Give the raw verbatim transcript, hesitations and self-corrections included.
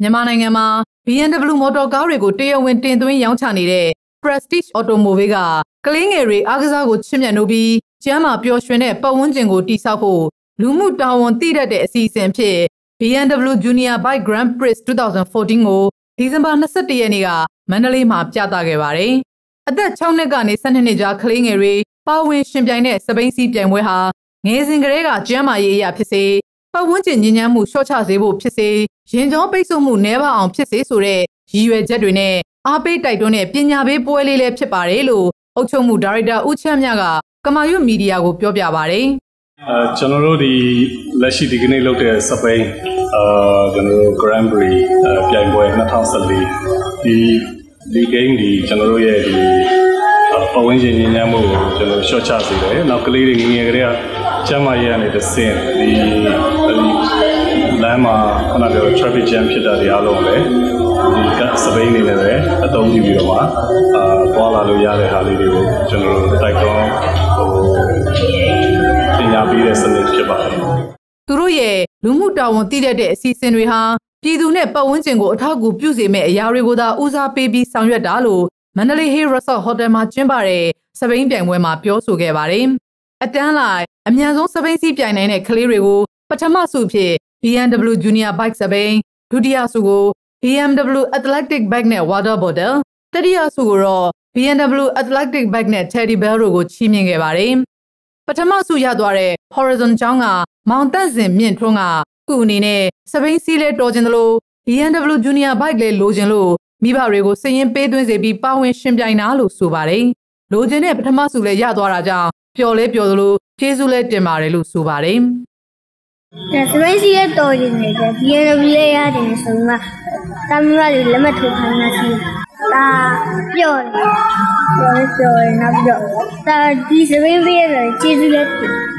မြန်မာနိုင်ငံမှာ B M W မော်တော်ကားတွေကိုတရားဝင်တင်သွင်းရောင်းချနေတဲ့ Prestige Automobile ကကလေးငယ်တွေအားကစားကိုချစ်မြတ်နိုးပြီးကျမ်းမာပျော်ရွှင်တဲ့ပတ်ဝန်းကျင်ကိုတည်ဆောက်ဖို့လူမှုတာဝန်သိတတ်တဲ့အစီအစဉ်ဖြစ် B M W Junior Bike Grand Prix twenty fourteen ကိုဒီဇင်ဘာ၂၁ရက်နေ့ကမန္တလေးမှာပြသခဲ့ပါတယ်။အသက်၆နှစ်ကနေ၁၂နှစ်ကြားကလေးငယ်တွေပါဝင်ရှင်ပြိုင်တဲ့စပိန်စီးပြိုင်ပွဲဟာငယ်စဉ်ကတည်းကကျန်းမာရေးအရာဖြစ်စေပတ်ဝန်းကျင်ညဉ့်ညမ်းမှုလျှော့ချစေဖို့ဖြစ်စေရင်ကြောပိတ်ဆို့မှုနည်းပါအောင်ဖြစ်စေဆိုတဲ့ရည်ရွယ်ချက်တွေနဲ့အားပေးတိုက်တွန်းတဲ့ပညာပေးပွဲလေးလည်းဖြစ်ပါတယ်လို့အုပ်ချုပ်မှုဒါရိုက်တာဦးချမ်းမြကကမာရွတ်မီဒီယာကိုပြောပြပါတယ်။အဲကျွန်တော်တို့ဒီလက်ရှိဒီကနေ့လုပ်တဲ့စပိန်အာကျွန်တော်တို့ Grand Prix ပြိုင်ပွဲtwenty fourteenဒီဒီ game ဒီကျွန်တော်တို့ရဲ့ဒီပတ်ဝန်းကျင်ညဉ့်ညမ်းမှုကိုကျွန်တော်ရှော့ချစေတယ်။နောက်ကလေးတွေငငယ်ကလေးကကျမ်းမာရေးရနေတဲ့ဆင်းဒီလမ်းမှာခဏပြော traffic jam ဖြစ်တာတွေအားလုံးလည်းဒီကစပိန်နေနဲ့ပဲအသုံးပြုပြီးတော့မှအာပေါ်လာလို့ရတဲ့ဟာလေးတွေကိုကျွန်တော်တို့တိုက်တွန်းဟိုပညာပေးတဲ့စနစ်ဖြစ်ပါတယ်။သူတို့ရဲ့လူမှုတာဝန်သိတဲ့အစီအစဉ်တွေဟာပြည်သူနဲ့ပတ်ဝန်းကျင်ကိုအထောက်အကူပြုစေမယ့်အရာတွေကိုသာဦးစားပေးပြီးဆောင်ရွက်တာလို့မန္တလေး Hill Resort Hotel မှာကျင်းပတဲ့စပိန်ပြိုင်ပွဲမှာပြောဆိုခဲ့ပါတယ်။အတန်းလိုက်အမြန်ဆုံးစပိန်စီးပြိုင်နိုင်တဲ့ကလေးတွေကိုပထမဆုဖြင့် B M W Junior Bike စပိန်ဒုတိယဆုကို B M W Athletic Bike နဲ့ Water Bottle တတိယဆုကိုတော့ B M W Athletic Bike နဲ့ Teddy Bear တို့ကိုချီးမြှင့်ခဲ့ပါတယ်။ပထမဆုရသွားတဲ့ Horizon ကျောင်းကမောင်တက်စင်မြင့်ထွန်းကခုအနေနဲ့စပိန်စီးလဲတော်ကျင်သလို B M W Junior Bike လဲလိုချင်လို့မိဘတွေကိုစည်ရင်ပေးသွင်းစေပြီးပါဝင်ရှင်ပြိုင်တာလို့ဆိုပါတယ်။လိုချင်တဲ့ပထမဆုလဲရသွားတာကြောင့်ပျော်လဲပျော်သလိုကျေးဇူးလဲတင်ပါတယ်လို့ဆိုပါတယ်။ဒါစပိန်စီးလဲတော်ကျင်နေတယ် B M W လဲရတယ်ဆိုမှတာမရလေးလက်မထိုးခိုင်းတာစီဒါပျော်တယ်ပျော်ပျော်နောက်ပြီးတော့ဒါဒီစပိန်ပေးရကျေးဇူးလဲတင်